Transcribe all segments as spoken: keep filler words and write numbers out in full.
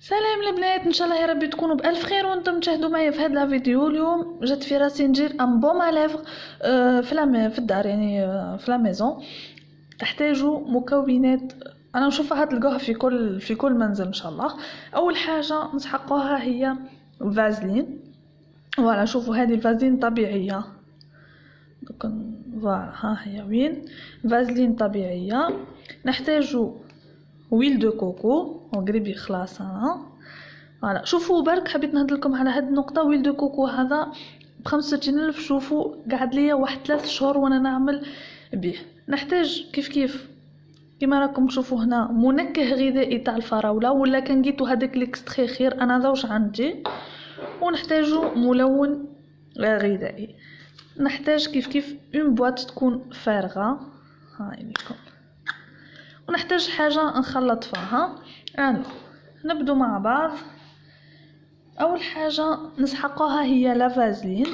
سلام البنات، ان شاء الله يا ربي تكونوا بالف خير وانتم تشاهدوا معايا في هذا لا فيديو. اليوم جات في راسي ندير ان بوم على لافغ في لام في الدار، يعني آه، في لا ميزون. تحتاجوا مكونات انا نشوفها تلقوها في كل في كل منزل ان شاء الله. اول حاجه نسحقوها هي الفازلين. فوالا شوفوا هذه الفازلين طبيعيه، دوك فوالا ها هي وين فازلين طبيعيه. نحتاجوا ويل دو كوكو وقريب يخلص انا. فوالا شوفوا برك حبيت نهضر لكم على هاد النقطه. ويل دو كوكو هذا بخمسة وستين الف، شوفوا قعد ليا واحد ثلاث شهور وانا نعمل به. نحتاج كيف كيف كما راكم تشوفوا هنا منكه غذائي تاع الفراوله، ولا كان جيتو هذاك ليكستري خير، انا ذوش عندي. ونحتاجوا ملون غذائي. نحتاج كيف كيف اون بواط تكون فارغه، هاي لكم. ونحتاج حاجه نخلط فيها. يعني نبدو مع بعض. اول حاجه نسحقوها هي لا فازلين.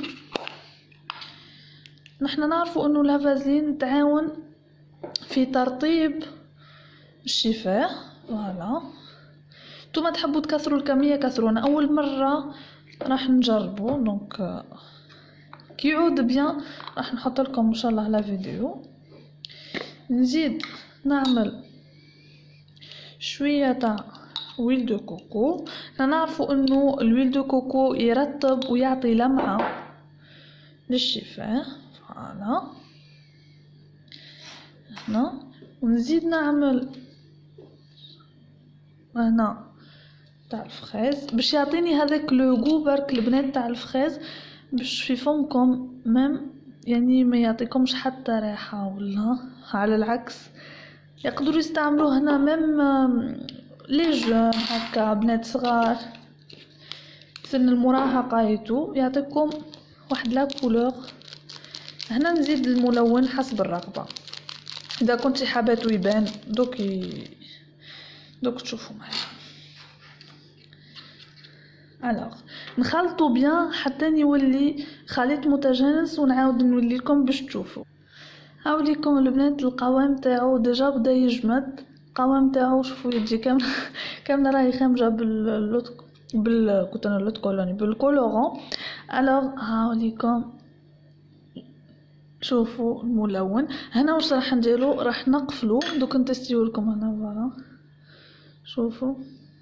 نحنا نعرفوا انه لا فازلين تعاون في ترطيب الشفاه. فوالا نتوما تحبوا تكثروا الكميه كثروا، انا اول مره راح نجربوا دونك كي يعود بيان راح نحط لكم ان شاء الله لا فيديو. نزيد نعمل شويه تاع ويل دو كوكو. نعرفوا انه الويل دو كوكو يرطب ويعطي لمعه للشفاه. فوالا هنا ونزيد نعمل هنا تاع الفخاز باش يعطيني هذاك لو غو برك البنات تاع الفخاز، باش في فمكم ميم يعني ما يعطيكمش حتى ريحه، ولا على العكس يقدروا يستعملوه هنا ميم لي جون هكا بنات صغار سن المراهقه يتو يعطيكم واحد لا كولور. هنا نزيد الملون حسب الرغبه، اذا كنتي حابه يبان دوك ي... دوك تشوفوا معايا. الوغ نخلطو بيان حتى يولي خليط متجانس، ونعاود نولي لكم باش تشوفوا. هاوليكم البنات القوام تاعو ديجا بدا يجمد. القوام تاعو شوفوا يجي كامل كامل راهي خامجه باللوت بالكوتون اللوت كولوني بالكولورون. الوغ هاوليكم شوفوا الملون. هنا واش راح نديرو، راح نقفلو دوك نتستيو لكم هنا. فوالا شوفوا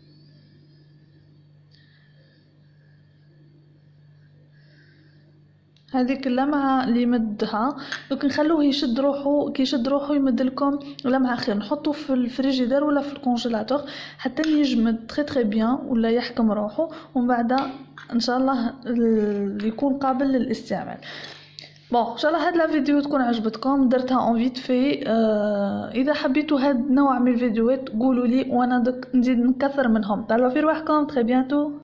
هذيك اللمعه اللي مدها دوك نخلوه يشد روحو. كي يشد روحو يمد لكم لمعه خير. نحطوه في الفريجيدير ولا في الكونجيلاتور حتى يجمد تري تري بيان ولا يحكم روحو، ومن بعد ان شاء الله يكون قابل للاستعمال. بون ان شاء الله هاد لا فيديو تكون عجبتكم، درتها اون فيت في. آه اذا حبيتوا هاد النوع من الفيديوهات قولوا لي وانا نزيد نكثر منهم. تهلاو في رواحكم، تري بيانتو.